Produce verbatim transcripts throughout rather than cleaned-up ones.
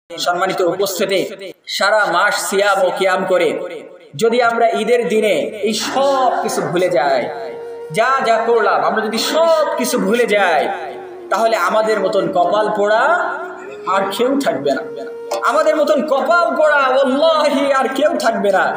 সম্মানিত উপস্থিতি, সারা মাস সিয়াম ও কিয়াম করে যদি আমরা ঈদের দিনে এই সব কিছু ভুলে যাই, যা যা করলাম আমরা যদি সব কিছু ভুলে যাই, তাহলে আমাদের মতন কপাল পোড়া আর কেউ থাকবে না। আমাদের মতন কপাল পোড়া ওয়াল্লাহি আর কেউ থাকবে না।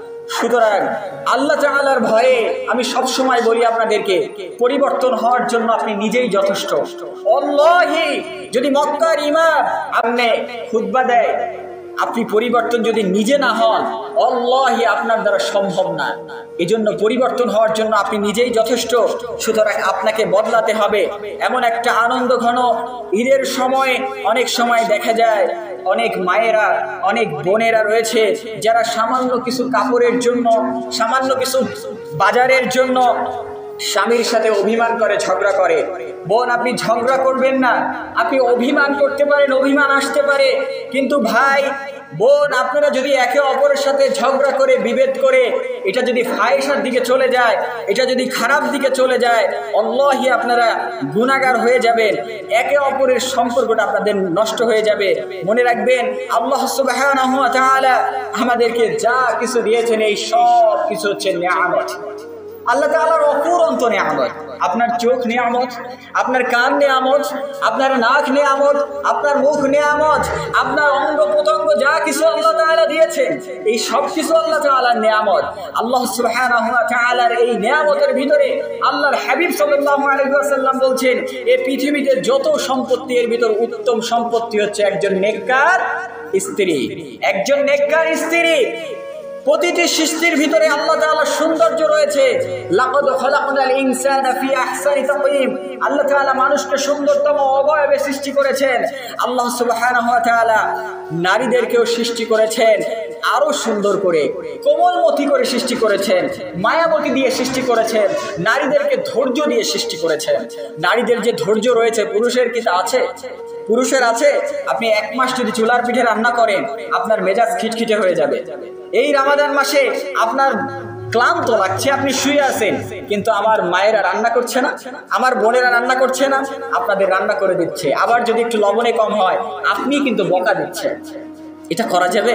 সুতরাং আল্লাহ তাআলার ভয়ে আমি সব সময় বলি আপনাদেরকে, পরিবর্তন হওয়ার জন্য আপনি নিজেই যথেষ্ট। ওয়াল্লাহি যদি মক্কার ইমাম আপনি খুতবা দেয়, আপনি পরিবর্তন যদি নিজে না হন, আল্লাহি আপনার দ্বারা সম্ভব না। এজন্য পরিবর্তন হওয়ার জন্য আপনি নিজেই যথেষ্ট। সুতরাং আপনাকে বদলাতে হবে। এমন একটা আনন্দ ঘন ঈদের সময় অনেক সময় দেখা যায় অনেক মায়েরা, অনেক বোনেরা রয়েছে যারা সামান্য কিছু কাপড়ের জন্য, সামান্য কিছু বাজারের জন্য স্বামীর সাথে অভিমান করে, ঝগড়া করে। বোন, আপনি ঝগড়া করবেন না, আপনি অভিমান করতে পারেন, অভিমান আসতে পারে, কিন্তু ভাই বোন আপনারা যদি একে অপরের সাথে ঝগড়া করে, বিভেদ করে, এটা যদি ফাহিশার দিকে চলে যায়, এটা যদি খারাপ দিকে চলে যায়, আল্লাহি আপনারা গুনাহগার হয়ে যাবেন, একে অপরের সম্পর্কটা আপনাদের নষ্ট হয়ে যাবে। মনে রাখবেন, আল্লাহ সুবহানাহু ওয়া তাআলা আমাদেরকে যা কিছু দিয়েছেন এই সব কিছু হচ্ছে নিয়ামত। আল্লাহ তাআলার অফুরন্ত নিয়ামত। আপনার চোখ নিয়ামত, আপনার কান নিয়ামত, আপনার নাক নিয়ামত, আপনার মুখ নিয়ামত, আপনার অঙ্গ প্রত্যঙ্গ যা কিছু আল্লাহ তাআলা দিয়েছেন এই সব কিছু আল্লাহ তাআলার নিয়ামত। আল্লাহ সুবহানাহু ওয়া তাআলার এই নিয়ামতের ভিতরে আল্লাহর হাবিব সাল্লাল্লাহু আলাইহি ওয়াসাল্লাম বলছেন, এই পৃথিবীতে যত সম্পত্তি এর ভিতর উত্তম সম্পত্তি হচ্ছে একজন নেককার স্ত্রী, একজন নেককার স্ত্রী। প্রতিটি সৃষ্টির ভিতরে আল্লাহ তাআলার সৌন্দর্য রয়েছে। লাকাদ খালাকনাল ইনসানা ফি আহসানি তাকওয়িম। আল্লাহ তাআলা মানুষকে সুন্দরতম অবয়বে সৃষ্টি করেছেন। আল্লাহ সুবহানাহু ওয়া তাআলা নারীদেরকেও সৃষ্টি করেছেন আরো সুন্দর করে, কোমলমতি করে সৃষ্টি করেছেন, মায়াবতী দিয়ে সৃষ্টি করেছেন, নারীদেরকে ধৈর্য দিয়ে সৃষ্টি করেছেন। নারীদের যে ধৈর্য রয়েছে পুরুষের কি তা আছে? পুরুষের আছে? আপনি এক মাস যদি চুলার পিঠে রান্না করেন আপনার মেজাজ খিটখিটে হয়ে যাবে। এই রমাদান মাসে আপনার ক্লান্ত লাগছে, আপনি শুয়ে আছেন, কিন্তু আমার মায়েরা রান্না করছে না, আমার বোনেরা রান্না করছে না, আপনাদের রান্না করে দিচ্ছে। আবার যদি একটু লবণে কম হয় আপনি কিন্তু বকা দিচ্ছেন। এটা করা যাবে?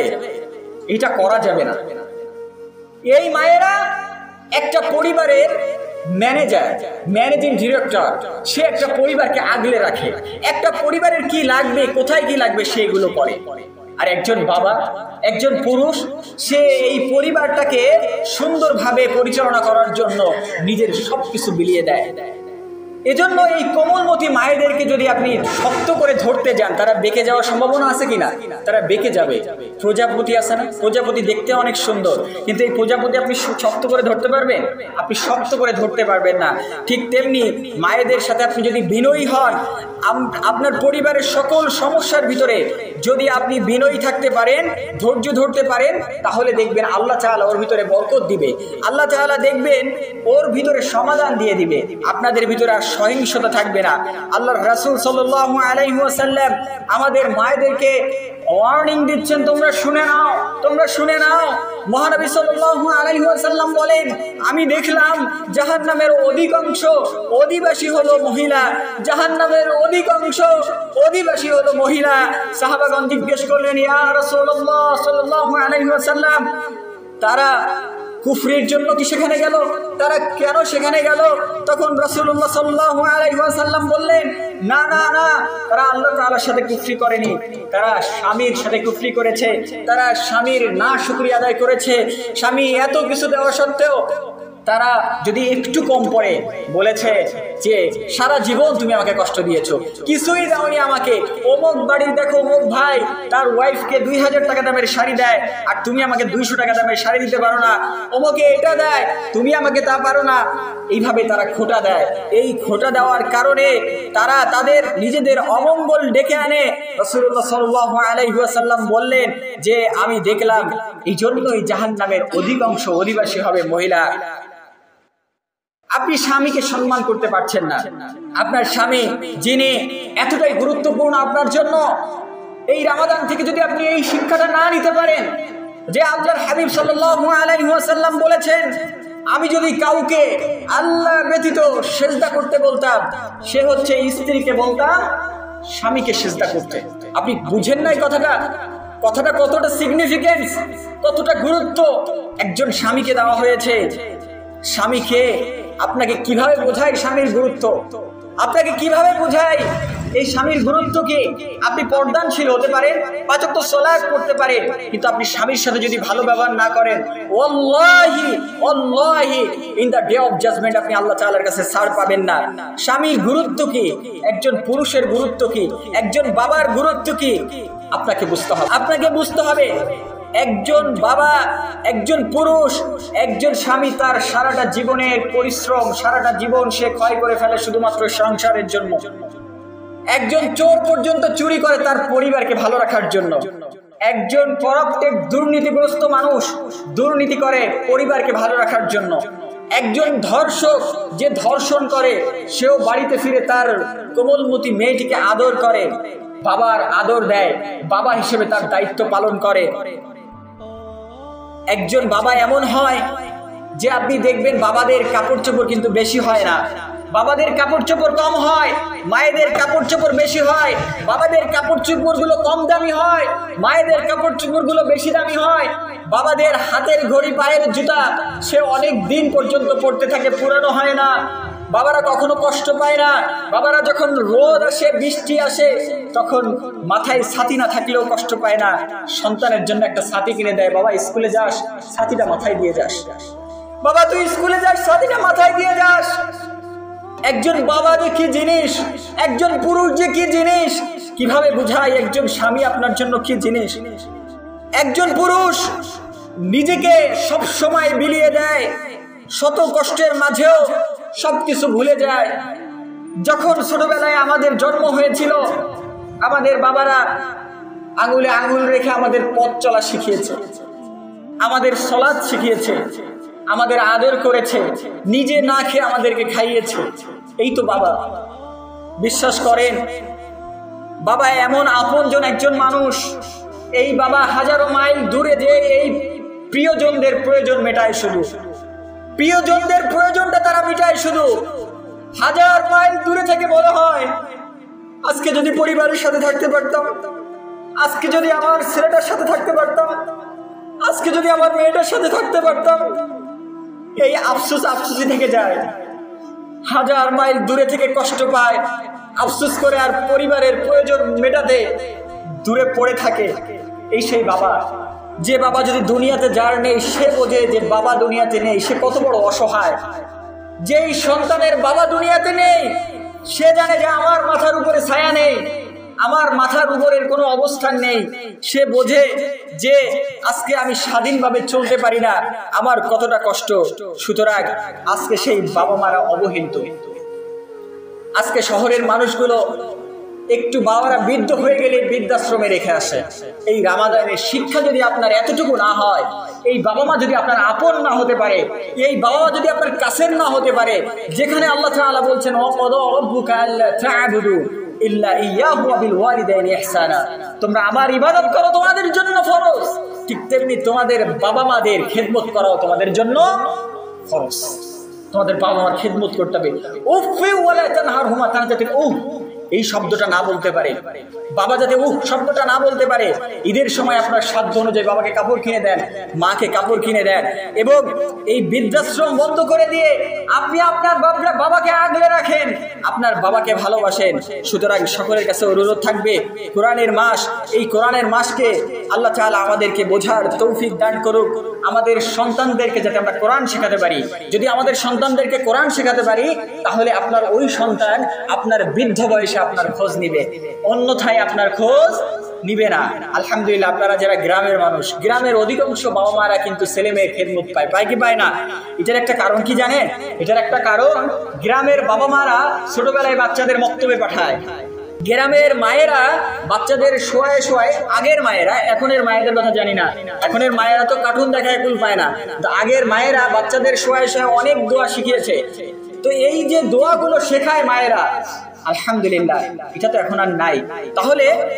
এটা করা যাবে না। এই মায়েরা একটা পরিবারের ম্যানেজার, ম্যানেজিং ডিরেক্টর, সে একটা পরিবারকে আগলে রাখে। একটা পরিবারের কি লাগবে, কোথায় কি লাগবে সেগুলো করে। আর একজন বাবা, একজন পুরুষ, সে এই পরিবারটাকে সুন্দরভাবে পরিচালনা করার জন্য নিজের সবকিছু বিলিয়ে দেয়। এজন্য এই কোমলমতি মায়েদেরকে যদি আপনি শক্ত করে ধরতে যান, তারা বেঁকে যাওয়ার সম্ভাবনা আছে কিনা? তারা বেঁকে যাবে। প্রজাপতি আছে না? প্রজাপতি দেখতে অনেক সুন্দর, কিন্তু এই প্রজাপতি আপনি শক্ত করে ধরতে পারবেন? আপনি শক্ত করে ধরতে পারবেন না। ঠিক তেমনি মায়েদের সাথে আপনি যদি বিনয়ী হন, আপনার পরিবারের সকল সমস্যার ভিতরে যদি আপনি বিনয়ী থাকতে পারেন, ধৈর্য ধরতে পারেন, তাহলে দেখবেন আল্লাহ তাআলা ওর ভিতরে বরকত দিবে। আল্লাহ তাআলা দেখবেন ওর ভিতরে সমাধান দিয়ে দিবে। আপনাদের ভিতরে আর সহিংসতা থাকবে না। আল্লাহর রাসূল সাল্লাল্লাহু আলাইহি ওয়াসাল্লাম আমাদের মায়েদেরকে ওয়ার্নিং দিচ্ছেন, তোমরা শুনে নাও, তোমরা শুনে নাও। মহানবী সাল্লাল্লাহু আলাইহি ওয়াসাল্লাম বলেন, আমি দেখলাম জাহান্নামের অধিকাংশ অধিবাসী হলো মহিলা, জাহান্নামের অধিকাংশ অধিবাসী হলো মহিলা। সাহাবাগণ জিজ্ঞেস করলেন, ইয়া রাসূলুল্লাহ সাল্লাল্লাহু আলাইহি ওয়াসাল্লাম, তারা কুফরির জন্য কি সেখানে গেল? তারা কেন সেখানে গেল? তখন রাসূলুল্লাহ সাল্লাল্লাহু আলাইহি ওয়াসাল্লাম বললেন, না না না, তারা আল্লাহ তাআলার সাথে কুফরি করেনি, তারা স্বামীর সাথে কুফরি করেছে, তারা স্বামীর না শুকরিয়া আদায় করেছে। স্বামী এত কিছু দেওয়া সত্ত্বেও তারা যদি একটু কম পড়ে বলেছে যে সারা জীবন তুমি আমাকে কষ্ট দিয়েছো, কিছুই দাওনি আমাকে। অমুক বাড়ির দেখো, অমুক ভাই তার ওয়াইফকে দুই হাজার টাকা দামের শাড়ি দেয় আর তুমি আমাকে দুইশো টাকা দামের শাড়ি দিতে পারো না। অমুকে এটা দেয়, তুমি আমাকে তা পারো না। এইভাবে তারা খোঁটা দেয়। এই খোঁটা দেওয়ার কারণে তারা তাদের নিজেদের অমঙ্গল ডেকে আনে। রাসূলুল্লাহ সাল্লাল্লাহু আলাইহি ওয়াসাল্লাম বললেন যে আমি দেখলাম এই জন্যই জাহান্নামের অধিকাংশ অধিবাসী হবে মহিলা। আপনি স্বামীকে সম্মান করতে পারছেন না। আপনার স্বামী যিনি এতটাই গুরুত্বপূর্ণ আপনার জন্য, এই রমাদান থেকে যদি আপনি এই শিক্ষাটা না নিতে পারেন যে আল্লাহর হাবিব সাল্লাল্লাহু আলাইহি ওয়াসাল্লাম বলেছেন, আমি যদি কাউকে আল্লাহ ব্যতীত সিজদা করতে বলতাম, সে হচ্ছে স্ত্রীকে বলতাম স্বামীকে সিজদা করতে। আপনি বুঝেন নাই কথাটা, কথাটা কতটা সিগনিফিকেন্স, কতটা গুরুত্ব একজন স্বামীকে দেওয়া হয়েছে। স্বামীকে আপনাকে কিভাবে বোঝায় স্বামীর গুরুত্ব, আপনাকে কিভাবে বোঝায় এই স্বামীর গুরুত্ব কি? আপনি পর্দানশীল হতে পারেন, পাঁচ ওয়াক্ত সালাত পড়তে পারেন, কিন্তু আপনি স্বামীর সাথে যদি ভালো ব্যবহার না করেন, ওয়াল্লাহি ওয়াল্লাহি in the day of judgement আপনি আল্লাহ তাআলার কাছে ছাড় পাবেন না। স্বামীর গুরুত্ব কি, একজন পুরুষের গুরুত্ব কি, একজন বাবার গুরুত্ব কি, আপনাকে বুঝতে হবে, আপনাকে বুঝতে হবে। একজন বাবা, একজন পুরুষ, একজন স্বামী তার সারাটা জীবনের পরিশ্রম, সারাটা জীবন সে ক্ষয় করে ফেলে শুধুমাত্র সংসারের জন্য। একজন চোর পর্যন্ত চুরি করে তার পরিবারকে ভালো রাখার জন্য। একজন করাপ্টেড দুর্নীতিগ্রস্ত মানুষ দুর্নীতি করে পরিবারকে ভালো রাখার জন্য। একজন ধর্ষক যে ধর্ষণ করে সেও বাড়িতে ফিরে তার কোমলমতি মেয়েটিকে আদর করে, বাবার আদর দেয়, বাবা হিসেবে তার দায়িত্ব পালন করে। একজন বাবা এমন হয় যে আপনি দেখবেন বাবাদের কাপড় চোপড় কিন্তু বেশি হয় না, বাবাদের কাপড় চোপড় কম হয়, মায়েদের কাপড় চোপড় বেশি হয়। বাবাদের কাপড় চোপড় গুলো কম দামি হয়, মায়েদের কাপড় চোপড় গুলো বেশি দামি হয়। বাবাদের হাতের ঘড়ি, পায়ের জুতা সে অনেক দিন পর্যন্ত পড়তে থাকে, পুরানো হয় না। বাবারা কখনো কষ্ট পায় না। বাবারা যখন রোদ আসে, বৃষ্টি আসে, তখন মাথায় ছাতি না থাকলেও কষ্ট পায় না। সন্তানের জন্য একটা ছাতি কিনে দেয়, বাবা স্কুলে যাস, ছাতিটা মাথায় দিয়ে যাস, বাবা তুই স্কুলে যাস, ছাতিটা মাথায় দিয়ে যাস। একজন বাবা যে কি জিনিস, একজন পুরুষ যে কি জিনিস, কিভাবে বুঝায় একজন স্বামী আপনার জন্য কি জিনিস। একজন পুরুষ নিজেকে সব সময় বিলিয়ে দেয়, শত কষ্টের মাঝেও সবকিছু ভুলে যায়। যখন ছোটবেলায় আমাদের জন্ম হয়েছিল, আমাদের বাবারা আঙুলে আঙুল রেখে আমাদের পথ চলা শিখিয়েছে, আমাদের সালাত শিখিয়েছে, আমাদের আদর করেছে, নিজে না খেয়ে আমাদেরকে খাইয়েছে। এই তো বাবা। বিশ্বাস করেন, বাবা এমন আপনজন একজন মানুষ, এই বাবা হাজারো মাইল দূরে যে এই প্রিয়জনদের প্রয়োজন মেটায়, শুধু প্রিয়জনদের প্রয়োজনটা তারা মেটায় শুধু। হাজার মাইল দূরে থেকে বলা হয়, আজকে যদি পরিবারের সাথে থাকতে পারতাম, আজকে যদি আমার ছেলেটার সাথে থাকতে পারতাম, আজকে যদি আমার মেয়েটার সাথে থাকতে পারতাম। এই আফসোস আফসোসই থেকে যায়, হাজার মাইল দূরে থেকে কষ্ট পায়, আফসোস করে আর পরিবারের প্রয়োজন মেটাতে দূরে পড়ে থাকে। এই সেই বাবা, যে বাবা যদি দুনিয়াতে যার নেই সে বোঝে যে বাবা দুনিয়াতে নেই, সে কত বড় অসহায়। যেই সন্তানের বাবা দুনিয়াতে নেই সে জানে যে আমার মাথার উপরে ছায়া নেই, আমার মাথার উপরের কোনো অবস্থান নেই। সে বোঝে যে আজকে আমি স্বাধীনভাবে চলতে পারি না, আমার কতটা কষ্ট। সুতরাং আজকে সেই বাবা মারা অবহেলিত। আজকে শহরের মানুষগুলো একটু বাবারা বৃদ্ধ হয়ে গেলে বৃদ্ধাশ্রমে রেখে আসে। এই রামাদানের শিক্ষা যদি আপনার এতটুকু না হয়, এই বাবা মা যদি আপনার আপন না হতে পারে, এই বাবা মা যদি আপনার কাছের না হতে পারে, যেখানে আল্লাহ তাআলা বলছেন ওয়াকাদা রাব্বুকা আল্লা তা'বুদু ইল্লা ইয়াহু ওয়া বিল ওয়ালিদাইনি ইহসানা, তোমরা আমার ইবাদত করো, তোমাদের জন্য ফরজ, ঠিক তেমনি তোমাদের বাবা মাদের খেদমত করাও তোমাদের জন্য ফরজ। তোমাদের বাবা মার খেদমত করতে হবে। উফি ওয়ালা তানহারহুমা, তারা যাতে উফ এই শব্দটা না বলতে পারে, বাবা যাতে উফ শব্দটা না বলতে পারে। ঈদের সময় আপনার সাধ্য অনুযায়ী বাবাকে কাপড় কিনে দেন, মাকে কাপড় কিনে দেন, এবং এই বৃদ্ধাশ্রম বন্ধ করে দিয়ে আপনি আপনার বাবাকে আগলে রাখেন, আপনার বাবাকে ভালোবাসেন। সুতরাং সকলের কাছে অনুরোধ থাকবে, কোরআনের মাস, এই কোরআনের মাসকে আল্লাহ তাআলা আমাদেরকে বোঝার তৌফিক দান করুক। আমাদের সন্তানদেরকে যাতে আমরা কোরআন শেখাতে পারি। যদি আমাদের সন্তানদেরকে কোরআন শেখাতে পারি, তাহলে আপনার ওই সন্তান আপনার বৃদ্ধ বয়সে আপনার খোঁজ নিবে, অন্যথায় আপনার খোঁজ নিবে না। আলহামদুলিল্লাহ, আপনারা যারা গ্রামের মানুষ, গ্রামের অধিকাংশ বাবা মারা কিন্তু ছেলে মেয়ের খেদমত পায়, পায় কি পায় না? এটার একটা কারণ কি জানেন? এটার একটা কারণ, গ্রামের বাবা মারা ছোটবেলায় বাচ্চাদের মক্তবে পাঠায়। গ্রামের মায়েরা বাচ্চাদের শোয়ায় শোয়ায়, আগের মায়েরা, এখনের মায়েদের কথা জানি না, এখনের মায়েরা তো কার্টুন দেখায় কুল পায় না, তো আগের মায়েরা বাচ্চাদের শোয়ায় শোয়ায় অনেক দোয়া শিখিয়েছে। তো এই যে দোয়াগুলো শেখায় মায়েরা, আলহামদুলিল্লাহ, এটা তো এখন আর নাই। তাহলে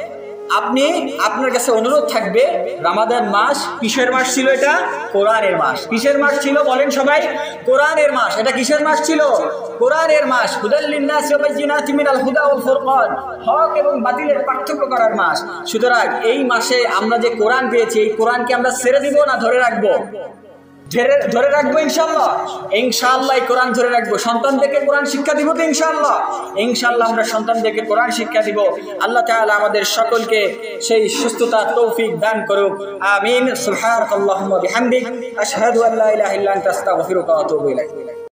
আপনি আপনার কাছে অনুরোধ থাকবে, রমাদান মাস কিসের মাস ছিল? এটা কোরআনের মাস। কিসের মাস ছিল বলেন সবাই? কোরআনের মাস। এটা কিসের মাস ছিল? কোরআনের মাস। হুদাল লিন্নাসি ওয়া বাইয়িনাতিন মিনাল হুদা ওয়াল ফুরকান, হক এবং বাতিলের পার্থক্য করার মাস। সুতরাং এই মাসে আমরা যে কোরআন পেয়েছি, এই কোরআনকে আমরা ছেড়ে দিব না ধরে রাখবো? ধরে রাখবো ইনশাআল্লাহ। ইনশাআল্লাহ এই কোরআন ধরে রাখবো। সন্তানদেরকে কোরআন শিক্ষা দিব তো ইনশাআল্লাহ। ইনশাআল্লাহ আমরা সন্তানদেরকে কোরআন শিক্ষা দিব। আল্লাহ তাআলা আমাদের সকলকে সেই সুস্থতা তৌফিক দান করুক। আমিন। সুবহানাকাল্লাহুম্মা বিহামদিক আশহাদু আল্লা ইলাহা ইল্লা আনতা আস্তাগফিরুকা ওয়া আতুবু ইলাইক।